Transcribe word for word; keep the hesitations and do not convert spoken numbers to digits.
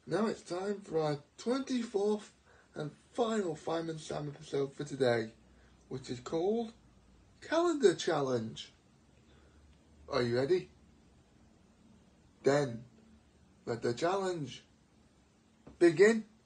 Now it's time for our twenty-fourth and final Fireman Sam episode for today, which is called Calendar Challenge. Are you ready? Then, let the challenge begin.